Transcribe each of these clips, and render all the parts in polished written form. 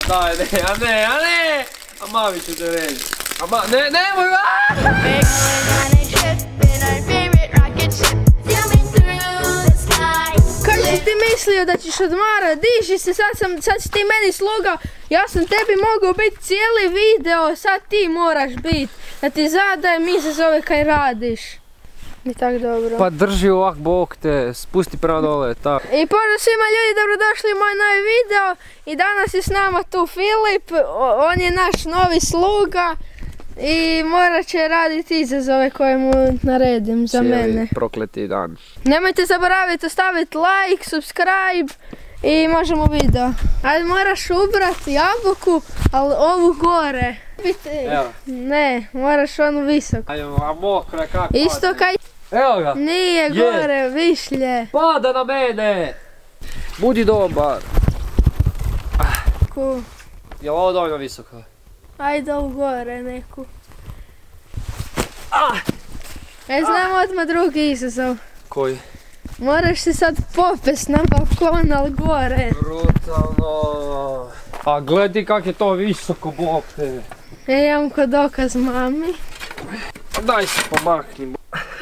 Daj, ne, a ne! A mami ću te reći. Nemoj! Kako si ti mislio da ćeš odmarat? Diži se, sad si ti meni sluga. Ja sam tebi mogao biti cijeli video, sad ti moraš biti. Da ti zadajem izazove kaj radiš. I tak dobro. Pa drži ovak bok te, spusti prema dole, tak. I pozdrav svima ljudi, dobrodošli u moj novi video. I danas je s nama tu Filip, on je naš novi sluga. I morat će raditi izazove koje mu naredim za mene. Cijeli prokleti dan. Nemojte zaboraviti ostaviti like, subscribe i možemo video. Ajde, moraš ubrati jabuku, ali ovu gore. Evo. Ne, moraš onu visoko. Ajde, a mokra kako? Isto kaj... Evo ga. Nije gore, višlje. Pada na mene. Budi dobar. Je li ovo dovoljno visoko? Ajde ovu gore neku. Znam odmah drugi izazov. Koji? Moraš se sad popest na balkon, ali gore. Brutalno. A gledaj kak je to visoko, bok te. Imam ko dokaz mami. Daj se pomakni.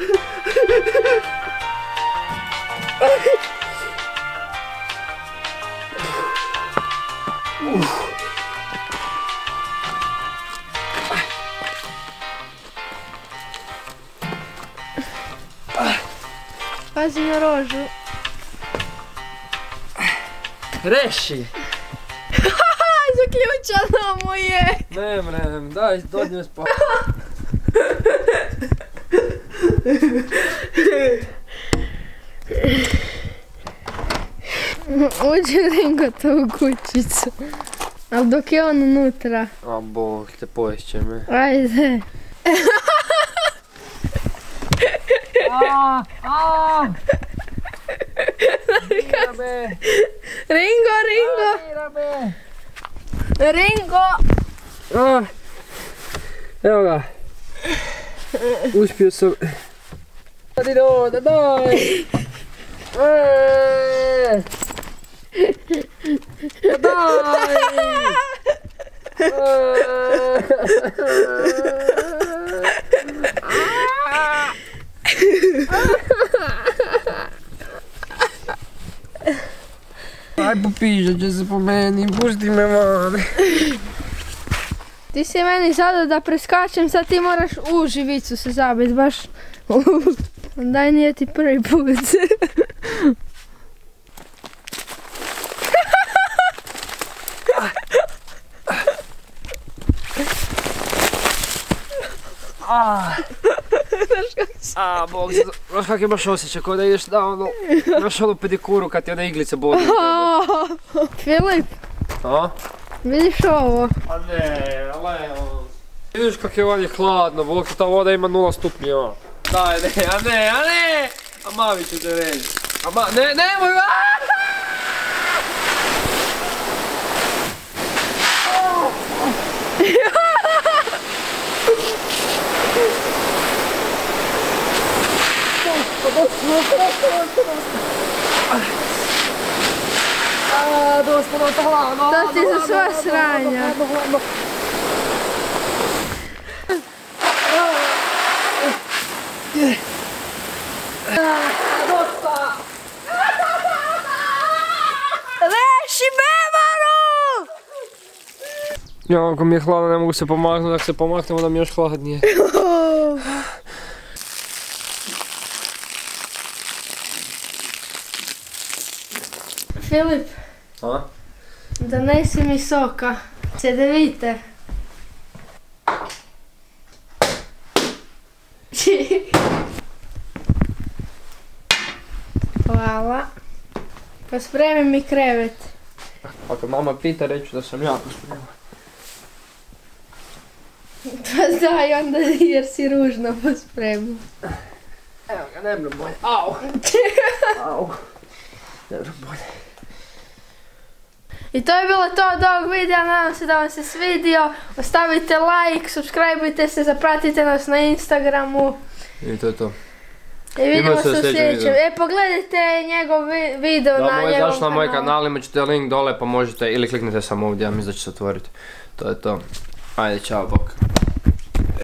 Pazi na rožu. Reši! Zaključano mu je! Ne, daj, dođi me spavati. Uđi Ringo to u kućicu. Ali dok je on unutra. A bog te, poješće me. Ajde. Ringo! Evo ga. Uspio sam. Daj! Daj! Aj popižat će se po meni, pušti me van. Ti si meni zadao da preskačem, sad ti moraš u živicu se zabiti, baš. Daj, nije ti prvi put. Bog, znaš kak imaš osjećaj, kao da ideš na ono, imaš onu pedikuru kad ti one iglice bodu. Filip, vidiš ovo? A ne, levo. Vidiš kak je ovdje hladno, Bog, ta voda ima 0 stupnjeva. Daj, ne, a mami ću te reći. Nemoj! To ti za sva sranja. Reši bebaru! Ja, ako mi je hladno, ne mogu se pomaknuti, ako se pomaknemo da mi je još hladnije. Filip, donesi mi soka, cedevite. Hvala. Pospremi mi krevet. Ako mama pita, reću da sam jako spreman. Pa daj onda jer si ružno pospremio. Evo ga, ne mre bolje. Au! Au! Ne mre bolje. I to je bilo to od ovog videa, nadam se da vam se svidio. Ostavite like, subscribeujte se, zapratite nas na Instagramu. I to je to. I vidimo se u sljedećem. Pogledajte njegov video na njegovom kanalu. Došli na moj kanal, imat ćete link dole pa možete ili kliknite samo ovdje, ja mislim da će se otvoriti. To je to. Ajde, čao, bok.